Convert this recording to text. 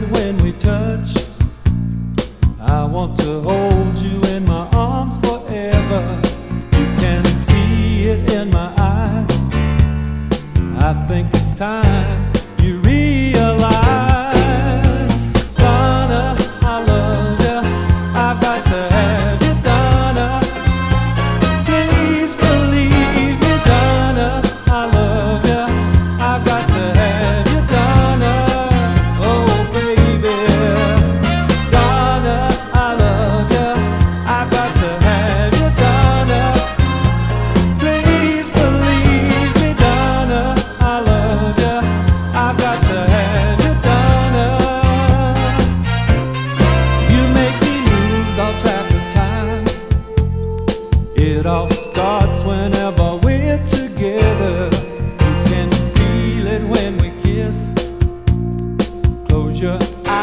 it when we touch. I want to hold you in my arms forever. You can see it in my eyes. I think it's time you realize, Donna, I love you. I've got to have you, Donna. Please believe me, Donna, I love you. I've got to have you, Donna. Oh, baby, Donna, I love you. I've got to have you, Donna. Please believe me, Donna, I love you. I've got to have you, Donna. You make me lose all track of time. It all starts whenever we're together. You can feel it when we kiss. Close your eyes.